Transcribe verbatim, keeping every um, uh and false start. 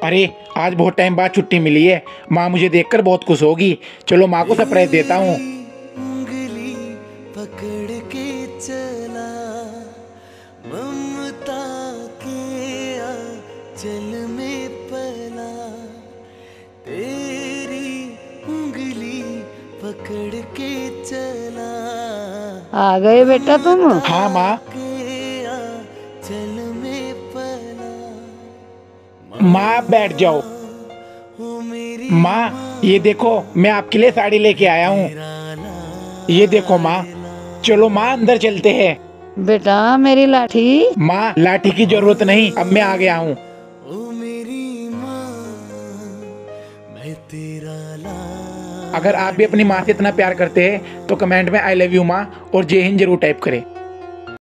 अरे आज बहुत टाइम बाद छुट्टी मिली है, माँ मुझे देखकर बहुत खुश होगी। चलो माँ को सरप्राइज देता हूँ। उंगली पकड़ के चला ममता के आंचल में पला, तेरी उंगली पकड़ के चला। आ गए बेटा तुम? हाँ माँ। चल में पला। माँ आप बैठ जाओ। माँ ये देखो मैं आपके लिए साड़ी लेके आया हूँ। ये देखो माँ। चलो माँ अंदर चलते हैं। बेटा मेरी लाठी? माँ लाठी की जरूरत नहीं, अब मैं आ गया हूँ। ओ मेरी माँ, मैं तेरा लाल। अगर आप भी अपनी माँ से इतना प्यार करते हैं तो कमेंट में आई लव यू माँ और जय हिंद जरूर टाइप करें।